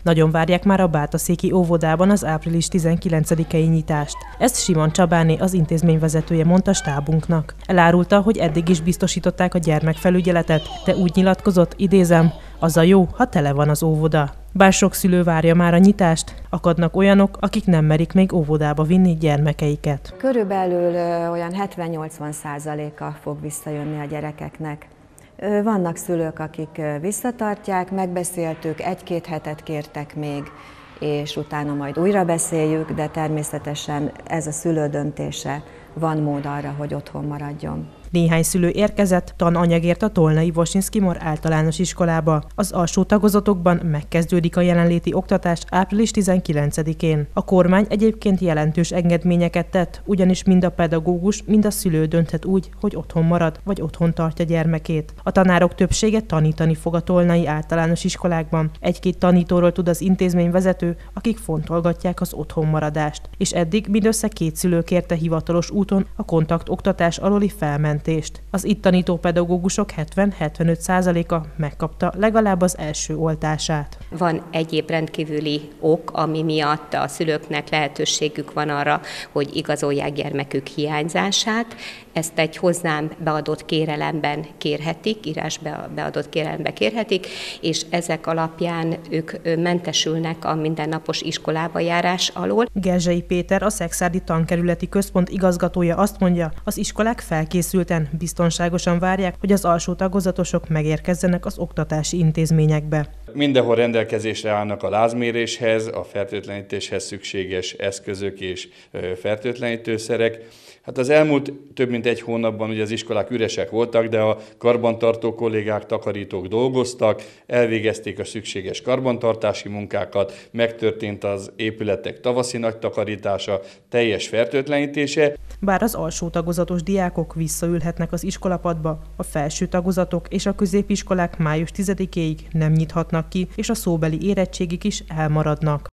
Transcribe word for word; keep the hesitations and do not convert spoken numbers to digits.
Nagyon várják már a Bátaszéki óvodában az április tizenkilencedikei nyitást. Ezt Simon Csabáné, az intézményvezetője mondta stábunknak. Elárulta, hogy eddig is biztosították a gyermekfelügyeletet, de úgy nyilatkozott, idézem, az a jó, ha tele van az óvoda. Bár sok szülő várja már a nyitást, akadnak olyanok, akik nem merik még óvodába vinni gyermekeiket. Körülbelül olyan hetven-nyolcvan százaléka fog visszajönni a gyerekeknek. Vannak szülők, akik visszatartják, megbeszéltük, egy-két hetet kértek még, és utána majd újra beszéljük, de természetesen ez a szülő döntése, van mód arra, hogy otthon maradjon. Néhány szülő érkezett tananyagért a Tolnai Wosinski Mor általános iskolába. Az alsó tagozatokban megkezdődik a jelenléti oktatás április tizenkilencedikén. A kormány egyébként jelentős engedményeket tett, ugyanis mind a pedagógus, mind a szülő dönthet úgy, hogy otthon marad, vagy otthon tartja gyermekét. A tanárok többsége tanítani fog a tolnai általános iskolákban. Egy-két tanítóról tud az intézményvezető, akik fontolgatják az otthonmaradást. És eddig mindössze két szülő kérte hivatalos úton a kontaktoktatás alóli felmentést. Az itt tanító pedagógusok hetven-hetvenöt százaléka megkapta legalább az első oltását. Van egyéb rendkívüli ok, ami miatt a szülőknek lehetőségük van arra, hogy igazolják gyermekük hiányzását. Ezt egy hozzám beadott kérelemben kérhetik, írásba beadott kérelemben kérhetik, és ezek alapján ők mentesülnek a mindennapos iskolába járás alól. Gerzsei Péter, a Szekszárdi Tankerületi Központ igazgatója azt mondja, az iskolák felkészülten, biztonságosan várják, hogy az alsó tagozatosok megérkezzenek az oktatási intézményekbe. Mindenhol rendelkezésre állnak a lázméréshez, a fertőtlenítéshez szükséges eszközök és fertőtlenítőszerek. Hát az elmúlt több mint egy hónapban ugye az iskolák üresek voltak, de a karbantartó kollégák, takarítók dolgoztak, elvégezték a szükséges karbantartási munkákat, megtörtént az épületek tavaszi nagy takarítása, teljes fertőtlenítése. Bár az alsó tagozatos diákok visszaülhetnek az iskolapadba, a felső tagozatok és a középiskolák május tizedikéig nem nyithatnak ki, és a szóbeli érettségik is elmaradnak.